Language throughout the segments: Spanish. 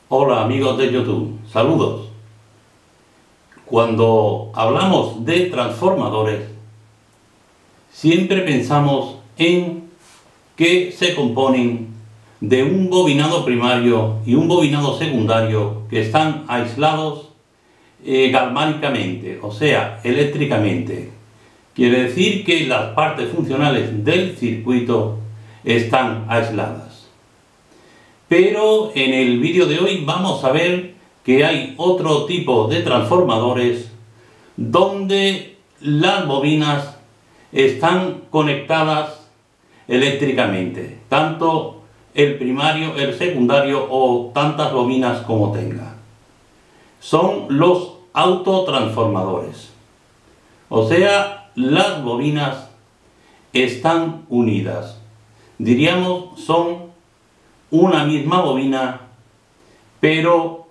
Hola amigos de YouTube, saludos. Cuando hablamos de transformadores, siempre pensamos en que se componen de un bobinado primario y un bobinado secundario que están aislados galvánicamente, o sea, eléctricamente. Quiere decir que las partes funcionales del circuito están aisladas. Pero en el vídeo de hoy vamos a ver que hay otro tipo de transformadores donde las bobinas están conectadas eléctricamente, tanto el primario, el secundario o tantas bobinas como tenga. Son los autotransformadores. O sea, las bobinas están unidas. Diríamos, son una misma bobina, pero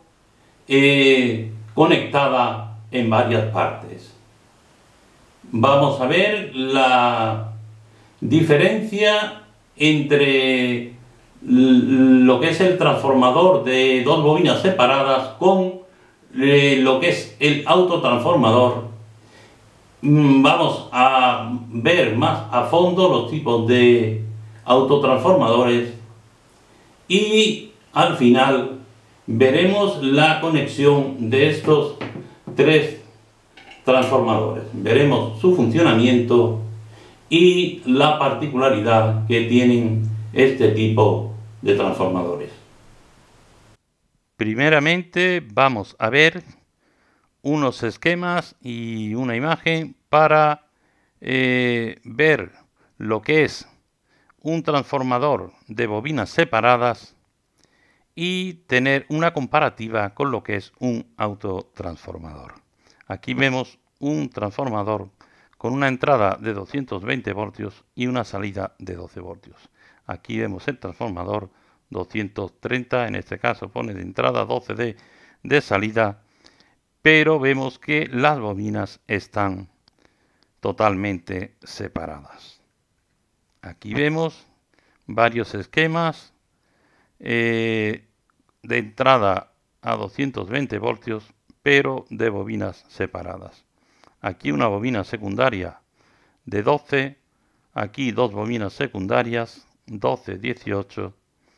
conectada en varias partes. Vamos a ver la diferencia entre lo que es el transformador de dos bobinas separadas con lo que es el autotransformador. Vamos a ver más a fondo los tipos de autotransformadores y al final veremos la conexión de estos tres transformadores. Veremos su funcionamiento y la particularidad que tienen este tipo de transformadores. Primeramente vamos a ver unos esquemas y una imagen para ver lo que es un transformador de bobinas separadas y tener una comparativa con lo que es un autotransformador. Aquí vemos un transformador con una entrada de 220 voltios y una salida de 12 voltios. Aquí vemos el transformador 230, en este caso pone de entrada 12 de salida, pero vemos que las bobinas están totalmente separadas. Aquí vemos varios esquemas de entrada a 220 voltios, pero de bobinas separadas. Aquí una bobina secundaria de 12, aquí dos bobinas secundarias, 12, 18,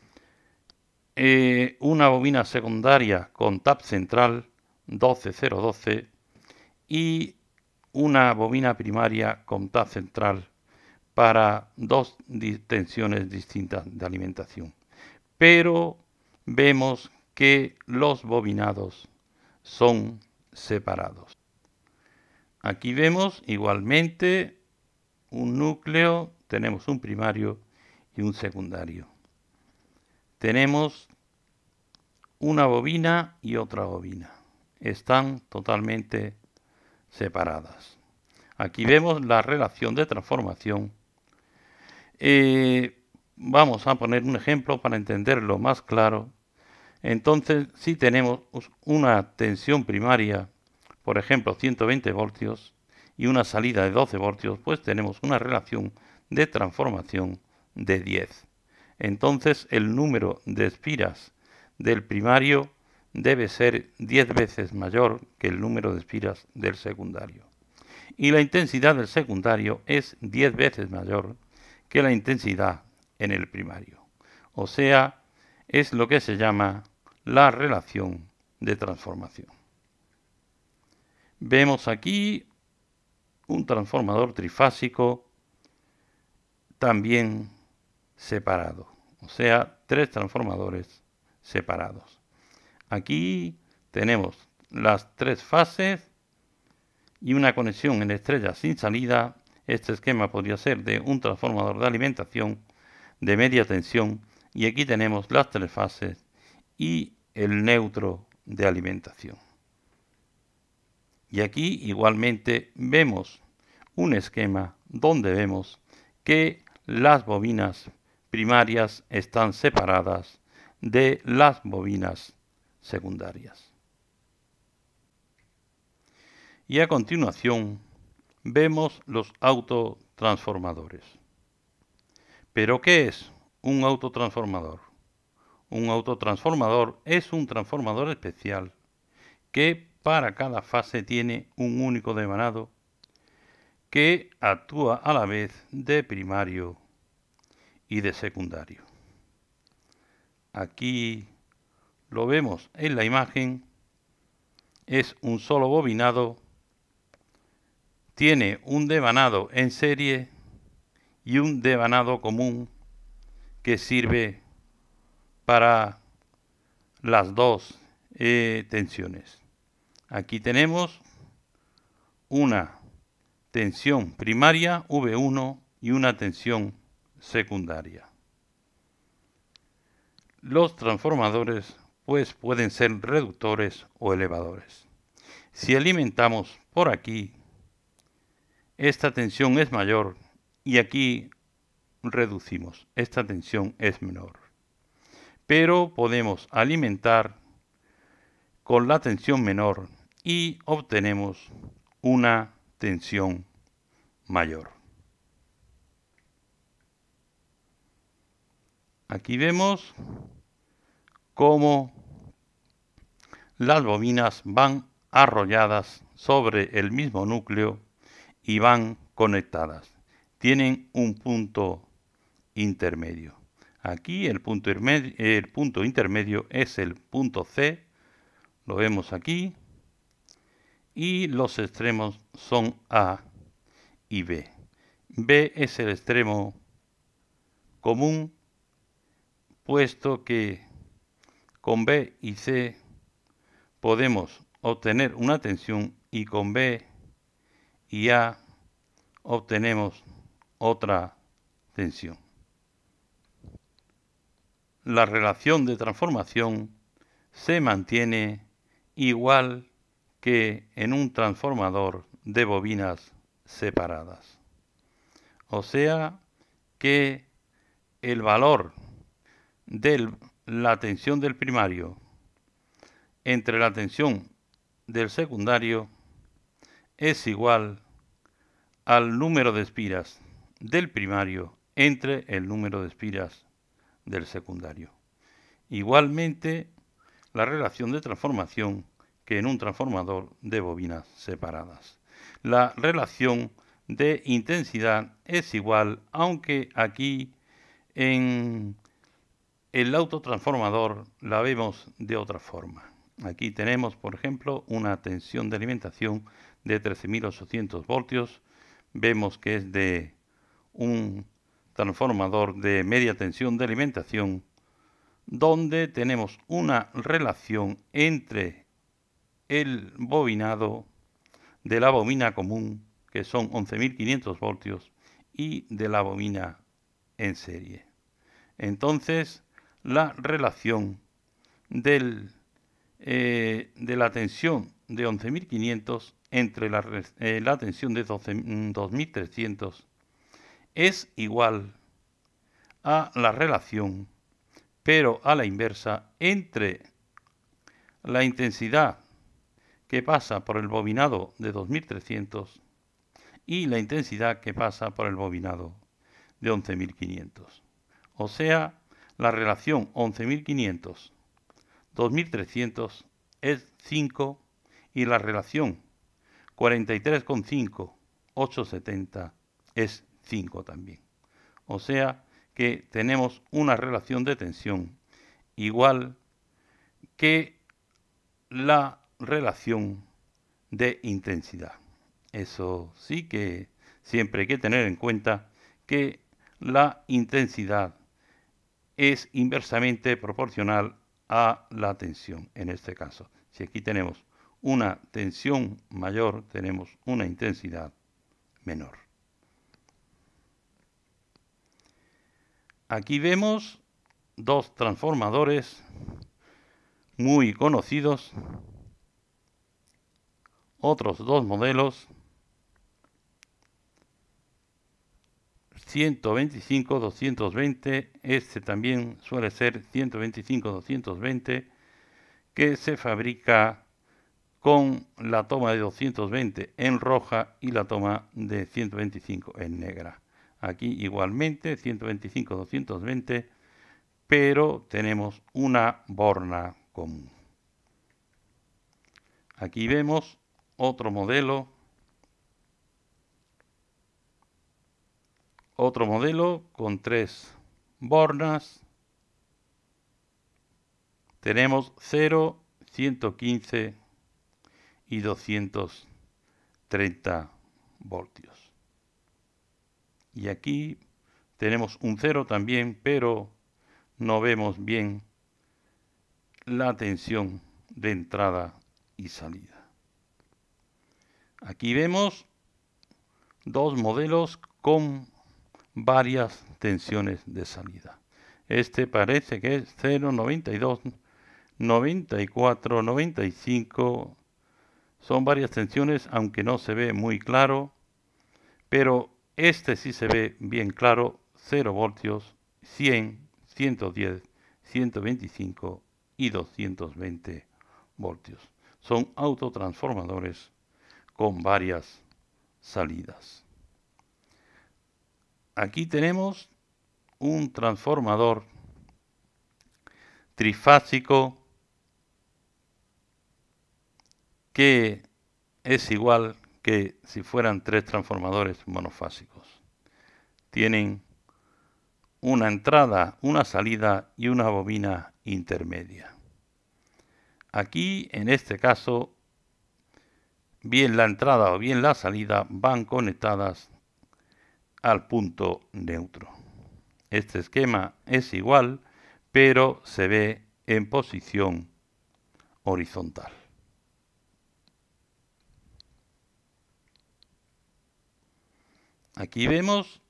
una bobina secundaria con tap central, 12012, y una bobina primaria con tap central para dos tensiones distintas de alimentación. Pero vemos que los bobinados son separados. Aquí vemos igualmente un núcleo, tenemos un primario y un secundario. Tenemos una bobina y otra bobina. Están totalmente separadas. Aquí vemos la relación de transformación. Vamos a poner un ejemplo para entenderlo más claro. Entonces, si tenemos una tensión primaria, por ejemplo 120 voltios, y una salida de 12 voltios, pues tenemos una relación de transformación de 10. Entonces, el número de espiras del primario debe ser 10 veces mayor que el número de espiras del secundario. Y la intensidad del secundario es 10 veces mayor que la intensidad en el primario. O sea, es lo que se llama la relación de transformación. Vemos aquí un transformador trifásico también separado, o sea, tres transformadores separados. Aquí tenemos las tres fases y una conexión en estrella sin salida. Este esquema podría ser de un transformador de alimentación de media tensión y aquí tenemos las tres fases y el neutro de alimentación. Y aquí igualmente vemos un esquema donde vemos que las bobinas primarias están separadas de las bobinas secundarias. Y a continuación vemos los autotransformadores. ¿Pero qué es un autotransformador? Un autotransformador es un transformador especial que para cada fase tiene un único devanado que actúa a la vez de primario y de secundario. Aquí lo vemos en la imagen, es un solo bobinado, tiene un devanado en serie y un devanado común que sirve para las dos tensiones. Aquí tenemos una tensión primaria V1 y una tensión secundaria. Los transformadores pues pueden ser reductores o elevadores. Si alimentamos por aquí, esta tensión es mayor y aquí reducimos, esta tensión es menor. Pero podemos alimentar con la tensión menor y obtenemos una tensión mayor. Aquí vemos cómo las bobinas van arrolladas sobre el mismo núcleo y van conectadas. Tienen un punto intermedio. Aquí el punto intermedio es el punto C, lo vemos aquí, y los extremos son A y B. B es el extremo común, puesto que con B y C podemos obtener una tensión y con B y A obtenemos otra tensión. La relación de transformación se mantiene igual que en un transformador de bobinas separadas. O sea que el valor de la tensión del primario entre la tensión del secundario es igual al número de espiras del primario entre el número de espiras del secundario. Igualmente, la relación de transformación que en un transformador de bobinas separadas. La relación de intensidad es igual, aunque aquí en el autotransformador la vemos de otra forma. Aquí tenemos, por ejemplo, una tensión de alimentación de 13.800 voltios. Vemos que es de un transformador de media tensión de alimentación, donde tenemos una relación entre el bobinado de la bobina común, que son 11.500 voltios, y de la bobina en serie. Entonces, la relación de la tensión de 11.500 entre la tensión de 2.300 es igual a la relación, pero a la inversa, entre la intensidad que pasa por el bobinado de 2.300 y la intensidad que pasa por el bobinado de 11.500. O sea, la relación 11.500-2.300 es 5 y la relación 43,5-870 es 5 también. O sea que tenemos una relación de tensión igual que la relación de intensidad. Eso sí que siempre hay que tener en cuenta que la intensidad es inversamente proporcional a la tensión. En este caso, si aquí tenemos una tensión mayor, tenemos una intensidad menor. Aquí vemos dos transformadores muy conocidos, otros dos modelos, 125-220, este también suele ser 125-220, que se fabrica con la toma de 220 en roja y la toma de 125 en negra. Aquí igualmente 125-220 pero tenemos una borna común. Aquí vemos otro modelo con 3 bornas. Tenemos 0, 115 y 230 voltios. Y aquí tenemos un 0 también, pero no vemos bien la tensión de entrada y salida. Aquí vemos 2 modelos con varias tensiones de salida. Este parece que es 0, 92, 94, 95. Son varias tensiones, aunque no se ve muy claro. Pero este sí se ve bien claro. 0 voltios, 100, 110, 125 y 220 voltios. Son autotransformadores con varias salidas. Aquí tenemos un transformador trifásico que es igual que si fueran 3 transformadores monofásicos. Tienen una entrada, una salida y una bobina intermedia. Aquí, en este caso, bien la entrada o bien la salida van conectadas al punto neutro. Este esquema es igual, pero se ve en posición horizontal. Aquí vemos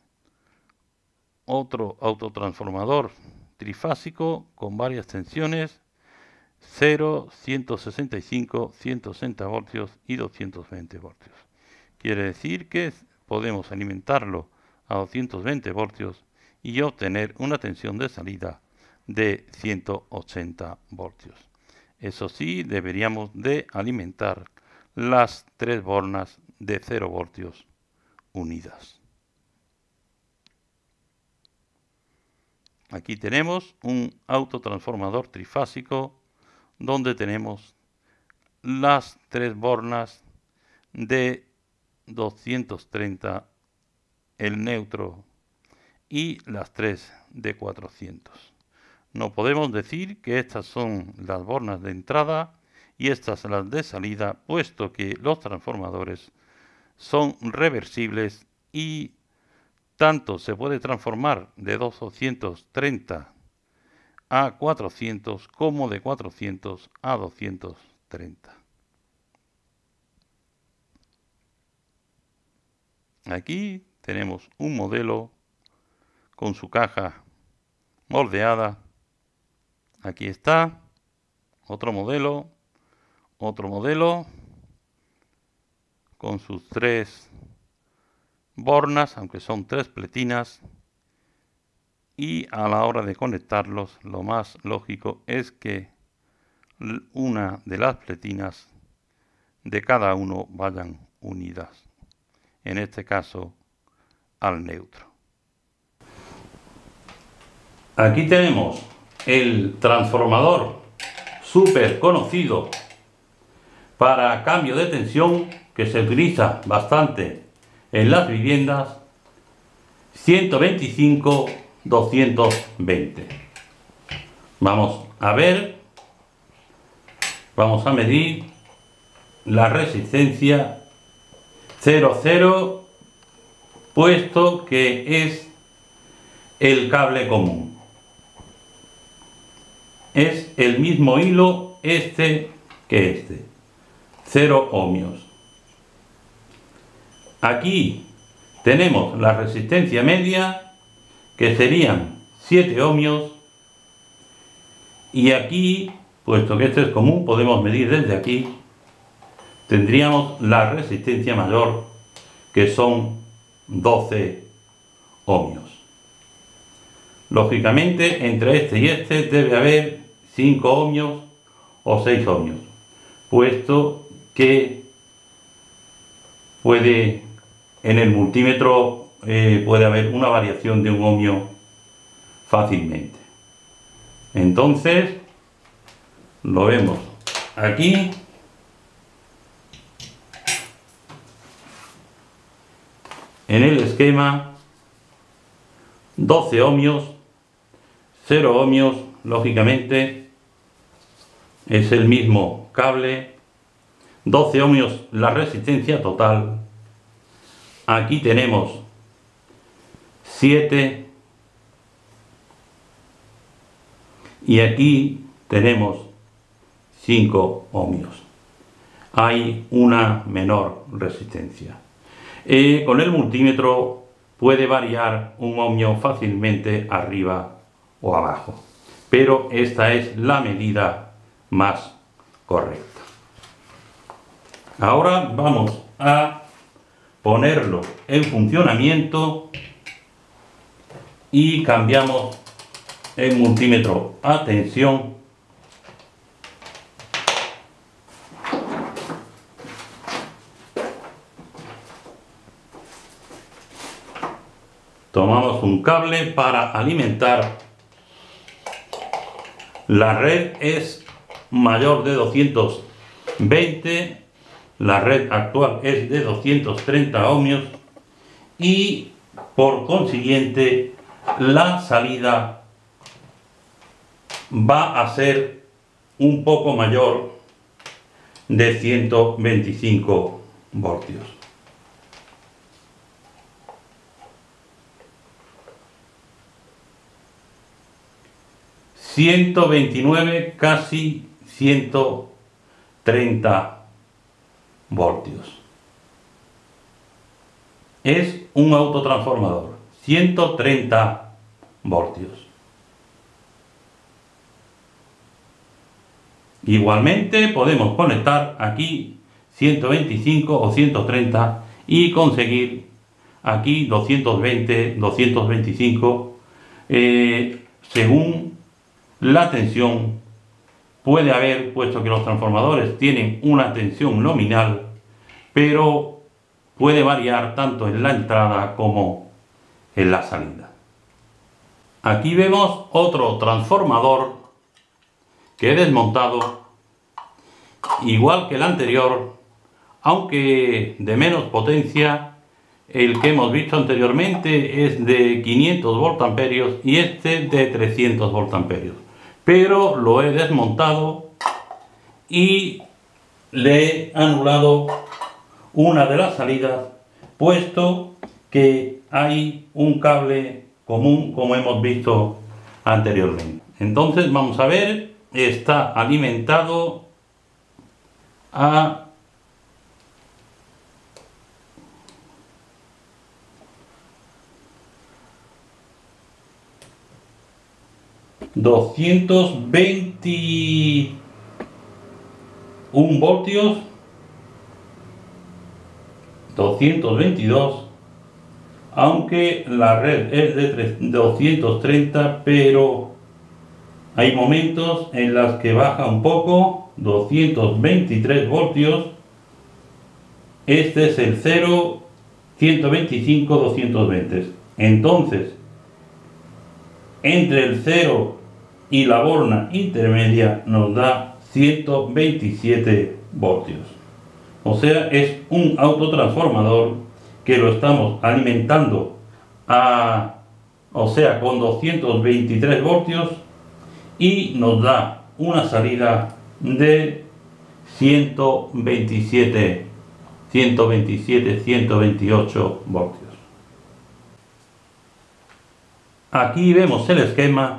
otro autotransformador trifásico con varias tensiones, 0, 165, 160 voltios y 220 voltios. Quiere decir que podemos alimentarlo a 220 voltios y obtener una tensión de salida de 180 voltios. Eso sí, deberíamos de alimentar las 3 bornas de 0 voltios unidas. Aquí tenemos un autotransformador trifásico donde tenemos las 3 bornas de 230 el neutro y las 3 de 400. No podemos decir que estas son las bornas de entrada y estas las de salida, puesto que los transformadores son reversibles y tanto se puede transformar de 230 a 400 como de 400 a 230. Aquí tenemos un modelo con su caja moldeada. Aquí está otro modelo con sus 3 bornas, aunque son 3 pletinas, y a la hora de conectarlos lo más lógico es que una de las pletinas de cada uno vayan unidas, en este caso al neutro. Aquí tenemos el transformador súper conocido para cambio de tensión que se utiliza bastante en las viviendas, 125-220. Vamos a ver, vamos a medir la resistencia 0,0, puesto que es el cable común. Es el mismo hilo este que este, 0 ohmios. Aquí tenemos la resistencia media, que serían 7 ohmios, y aquí, puesto que este es común, podemos medir desde aquí, tendríamos la resistencia mayor, que son 12 ohmios. Lógicamente, entre este y este debe haber 5 ohmios o 6 ohmios, puesto que en el multímetro puede haber una variación de 1 ohmio fácilmente. Entonces lo vemos aquí. En el esquema 12 ohmios, 0 ohmios, lógicamente es el mismo cable, 12 ohmios la resistencia total, aquí tenemos 7 y aquí tenemos 5 ohmios. Hay una menor resistencia. Con el multímetro puede variar un ohmio fácilmente arriba o abajo, pero esta es la medida más correcta. Ahora vamos a ponerlo en funcionamiento y cambiamos el multímetro a tensión. Tomamos un cable para alimentar. La red es mayor de 220, la red actual es de 230 ohmios y por consiguiente la salida va a ser un poco mayor de 125 voltios. ...129, casi 130 voltios. Es un autotransformador, 130 voltios. Igualmente podemos conectar aquí 125 o 130 y conseguir aquí 220, 225, según la tensión. Puede haber, puesto que los transformadores tienen una tensión nominal, pero puede variar tanto en la entrada como en la salida. Aquí vemos otro transformador que he desmontado, igual que el anterior, aunque de menos potencia. El que hemos visto anteriormente es de 500 voltamperios y este de 300 voltamperios. Pero lo he desmontado y le he anulado una de las salidas, puesto que hay un cable común, como hemos visto anteriormente. Entonces vamos a ver, está alimentado a 221 voltios, 222, aunque la red es de 230, pero hay momentos en los que baja un poco, 223 voltios. Este es el 0, 125, 220. Entonces, entre el 0 y la borna intermedia nos da 127 voltios. O sea, es un autotransformador que lo estamos alimentando con 223 voltios y nos da una salida de 127, 128 voltios. Aquí vemos el esquema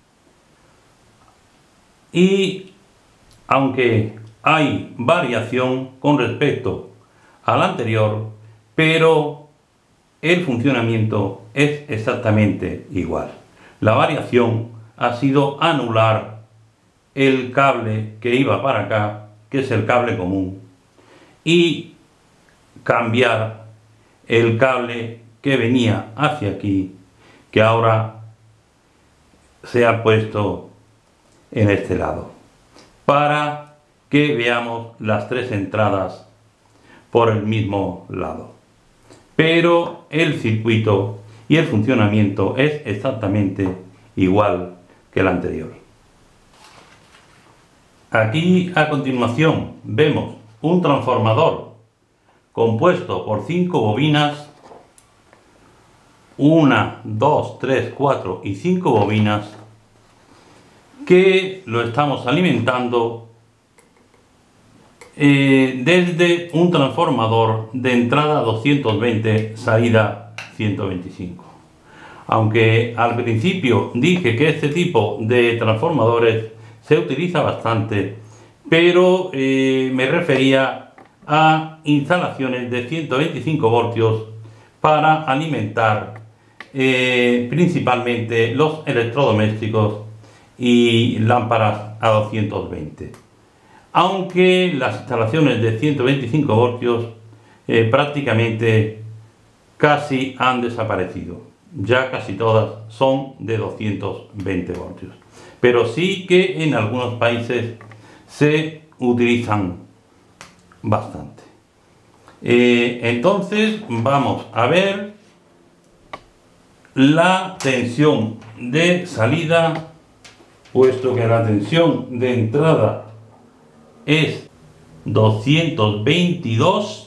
y aunque hay variación con respecto al anterior, pero el funcionamiento es exactamente igual. La variación ha sido anular el cable que iba para acá, que es el cable común, y cambiar el cable que venía hacia aquí, que ahora se ha puesto en este lado, para que veamos las tres entradas por el mismo lado. Pero el circuito y el funcionamiento es exactamente igual que el anterior. Aquí a continuación vemos un transformador compuesto por 5 bobinas, 1, 2, 3, 4 y 5 bobinas, que lo estamos alimentando desde un transformador de entrada 220, salida 125. Aunque al principio dije que este tipo de transformadores se utiliza bastante, pero me refería a instalaciones de 125 voltios para alimentar principalmente los electrodomésticos y lámparas a 220. Aunque las instalaciones de 125 voltios prácticamente casi han desaparecido. Ya casi todas son de 220 voltios. Pero sí que en algunos países se utilizan bastante. Entonces vamos a ver la tensión de salida, puesto que la tensión de entrada es 222,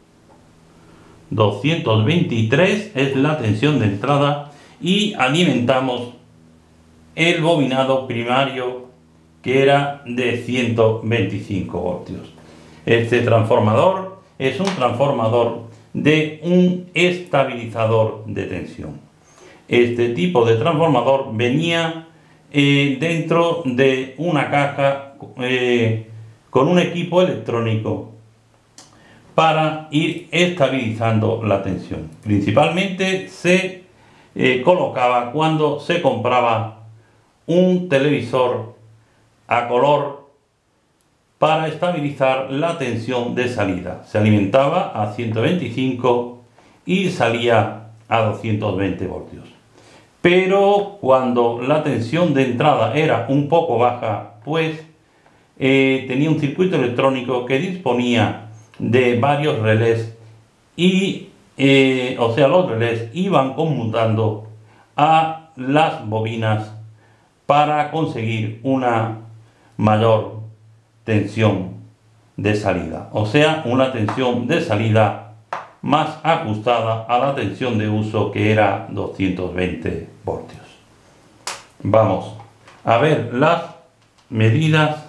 223 es la tensión de entrada, y alimentamos el bobinado primario, que era de 125 voltios. Este transformador es un transformador de un estabilizador de tensión. Este tipo de transformador venía dentro de una caja con un equipo electrónico para ir estabilizando la tensión. Principalmente se colocaba cuando se compraba un televisor a color para estabilizar la tensión de salida. Se alimentaba a 125 y salía a 220 voltios. Pero cuando la tensión de entrada era un poco baja, pues tenía un circuito electrónico que disponía de varios relés y o sea, los relés iban conmutando a las bobinas para conseguir una mayor tensión de salida, o sea, una tensión de salida más ajustada a la tensión de uso, que era 220 voltios. Vamos a ver las medidas.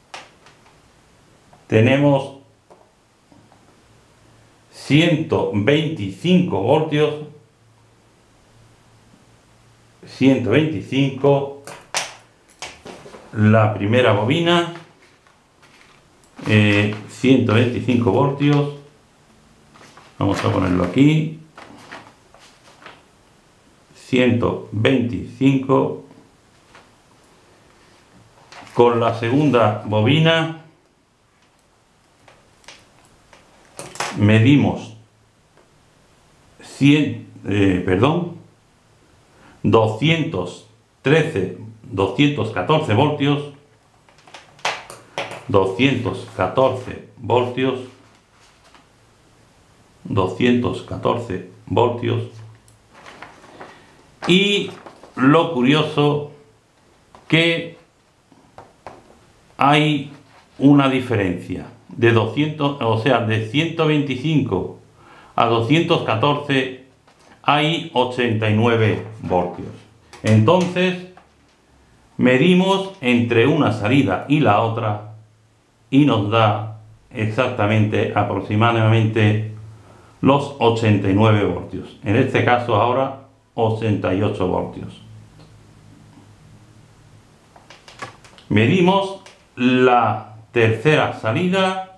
Tenemos 125 voltios, 125, la primera bobina, 125 voltios, vamos a ponerlo aquí, 125, con la segunda bobina medimos 214 voltios, 214 voltios, 214 voltios. Y lo curioso, que hay una diferencia de 200, o sea, de 125 a 214 hay 89 voltios. Entonces medimos entre una salida y la otra y nos da exactamente, aproximadamente, los 89 voltios. En este caso ahora 88 voltios. Medimos la tercera salida,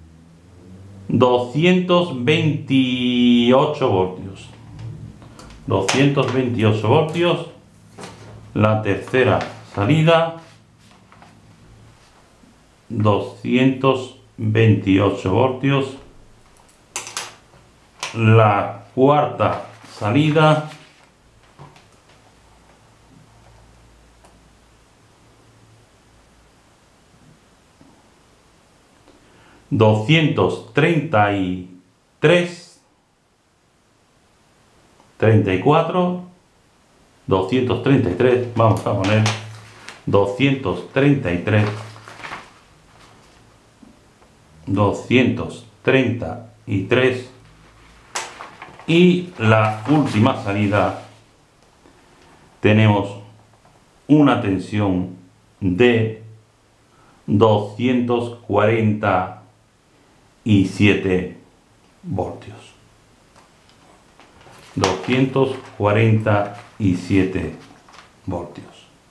228 voltios. 228 voltios. La tercera salida, 228 voltios. La cuarta salida, 233, 34, 233, vamos a poner 233 233 y la última salida tenemos una tensión de 247 voltios. 247 voltios.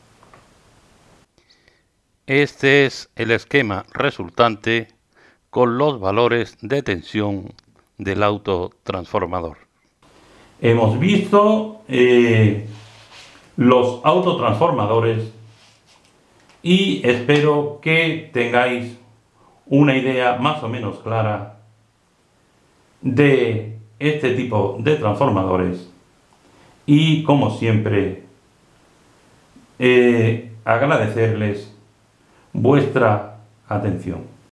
Este es el esquema resultante con los valores de tensión del autotransformador. Hemos visto los autotransformadores y espero que tengáis una idea más o menos clara de este tipo de transformadores y, como siempre, agradecerles vuestra atención.